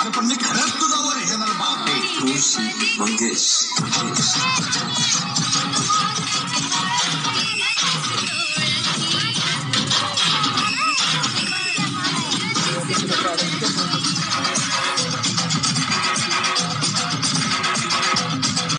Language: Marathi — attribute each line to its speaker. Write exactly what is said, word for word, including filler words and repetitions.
Speaker 1: पण मी खरंच तुझा ओरिजिनल बाप आहे.
Speaker 2: तुळशी मंगेश मंगेश